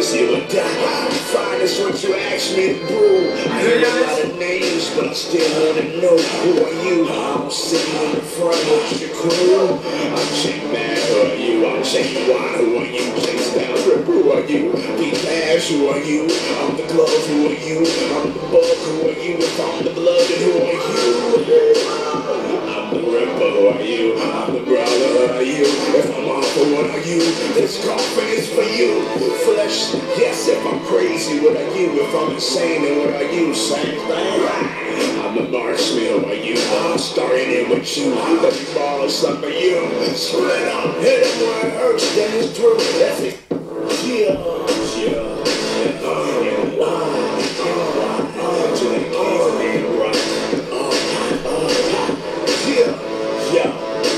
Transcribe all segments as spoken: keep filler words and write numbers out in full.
Jesus, you would die. Fine is what you asked me to brew. I hear a lot of names, but I still wanna know who are you? I'm sitting in the front with your crew. I'm Chick Man, who are you? I'm Chick Y, who are you? Chick Style, who are you? Big Bash, who are you? I'm the glove, who are you? I'm the bug, who are you? If I'm the blood, then who are you? I'm the Ripper, who are you? I'm the brother, who are you? If I'm off, what are you? This coffin is for you. Flesh, yes, if I'm crazy, what are you? If I'm insane, then what are you? Same thing. I'm the marshmallow, are you? I'm starting in with you. Let me borrow some of you. Split up, hit him where it hurts, then it's true. That's it. Yeah, yeah. Uh, yeah, uh, uh, uh, to the king, man, right? Uh, uh, yeah, yeah.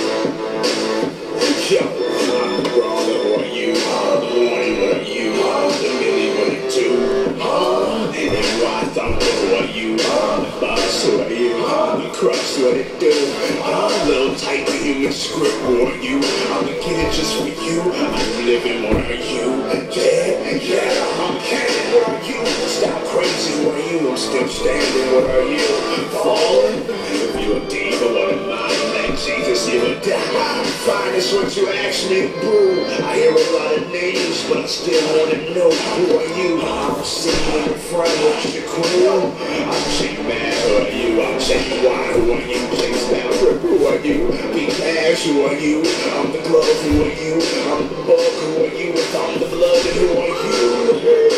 Yo, I'm the brawler, who are you? I'm the warning, what are you? I'm the Millie, what it do? Uh, and why thumper, who are you? I'm the boss, who are you? I'm the crush, what it do? I'm a little tight, the human script, who are you? I'm the kid just for you. I'm living, what are you? Yeah, yeah, I'm cannon, what are you? Stop crazy, who are you? I'm still standing, what are you? Falling? If you're a diva, what am I? Jesus, you would die. Fine is what you asked me to brew. I hear a lot of names, but I still wanna know who are you? I'm sitting in the front with your crew. I'm Chick Man, who are you? I'm Chick Y, who are you? Chick Style, who are you? Big Bash, who are you? I'm the glove, who are you? I'm the bug, who are you? If I'm the blood, then who are you?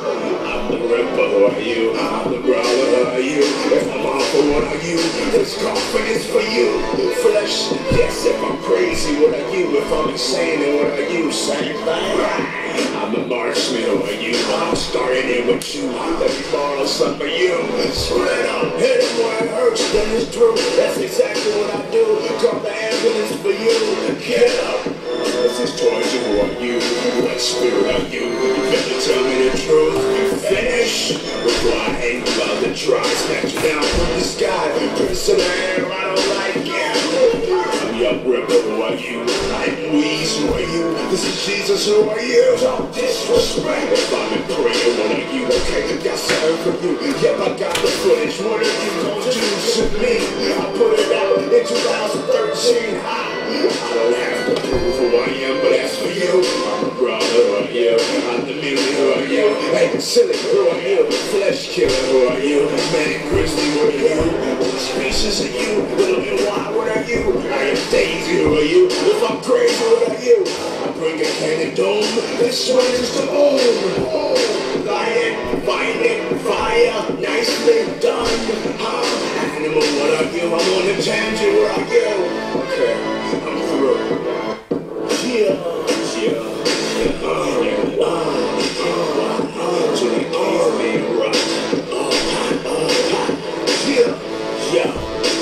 I'm the Ripper, who are you? I'm the brawler, who are you? If I'm off, what are you? This coffin is for you. Flesh, yes, if I'm crazy, what are you? If I'm insane, then what are you? Same thing. I'm the marshmallow, are you? I'm starting in with you. Let me borrow some of you. Split up, hit him where it hurts, then it's true. That's exactly what I do. Call the ambulance for you. Get up. This is Georgia, who are you? What spirit are you? You better tell me the truth. Finish before I hang about the try. Snatch you down from the sky. Prince of the air, I don't like it. I'm Young Ripper, who are you? I'm Weeze, who are you? This is Jesus, who are you? Don't disrespect. If I'm in prayer, what are you? Okay, got something for you. Yep, I got the footage. What are you gonna do to me? I put it out in two thousand thirteen. I, I don't have to prove who I am, but that's for you. I'm a brother, who are you? I'm the Millie, who are you? Hey, silly, who are you? Flesh killer, who are you? Man, grizzly, what are you? What species are you? Little and why, what are you? I am Daisy, who are you? If I'm crazy, what are you? I bring a cannon dome. This one is the home. Oh, lion, violent, fire, nicely done. I'm animal, what are you? I'm on the tangent, what are you? Okay, I'm through. Yeah, yeah, yeah, uh, yeah, uh, uh, uh, to the king, man, right? Uh, uh, yeah, yeah,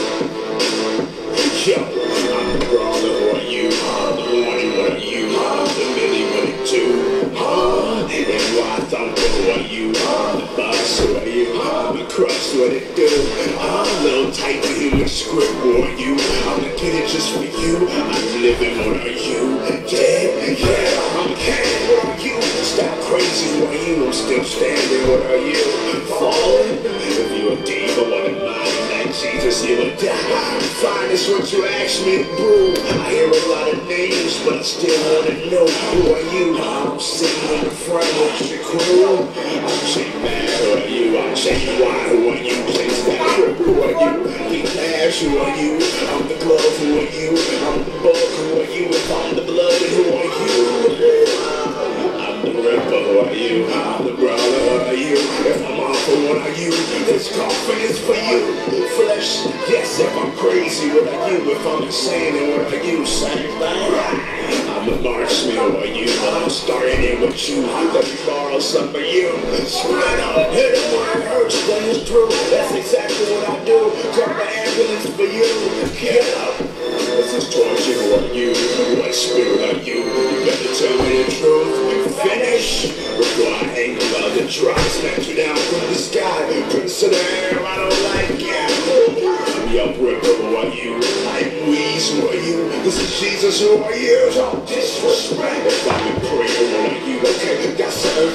yo, I'm the brawler, who are you? I'm the warning, what are you? I'm the Millie, what it do? Uh, and why thumper, who are you? I'm the boss, who are you? I'm the crush, what it do? I'm a little tight, the human script, who are you? I'm the kid just for you. I'm living, what are you? Yeah, yeah, I'm cannon, what are you? Stop crazy, what are you? I'm still standing, what are you? Falling? If you're a diva, what am I? Like Jesus, you would die. Fine is what you asked me to brew. I hear a lot of names, but I still wanna know who are you? I'm sitting in the front with your crew. I'm Chick Man, who are you? I'm Chick Y, who are you? Chick Style, who are you? Big Bash, who are you? I'm the glove, who are you? I'm the bug, who are you? If I'm the blood, then who are you? I'm the Ripper, who are you? I'm the brawler, who are you? If I'm off, what are you? This coffin is for you. Flesh, yes, if I'm crazy, what are you? If I'm insane, then what are you? Same thing. I'm the marshmallow, are you? I'm starting in with you. Let me borrow some of you. Split up, hit him where it hurts, then it's true. That's exactly what I do. Call the ambulance for you. Get up. This is Georgia, who are you? What spirit are you? You better tell me the truth. Finish before I hang about the try. Snatch you down from the sky. Prince of the air, I don't like it. I'm Young Ripper, who are you? I'm Weeze, who are you? This is Jesus, who are you? Don't disrespect. If I'm in prayer, what are you? Okay, got something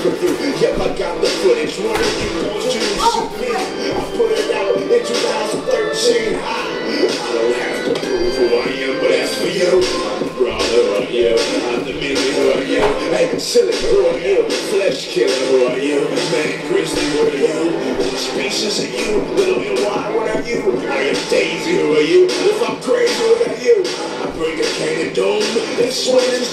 come through. Yep, I got the footage. One of you gon' choose me. I put it out in two thousand thirteen. I, I don't have to prove who I am, but as for you, I'm the brother of you. I'm the million who are you. Hey, silly, who are you? Flesh killer, who are you? Man, grizzly, what are you? What species are you? Little and wide, what are you? I am Daisy, who are you? If I'm crazy, what are you? I bring a cane of doom. It's swinging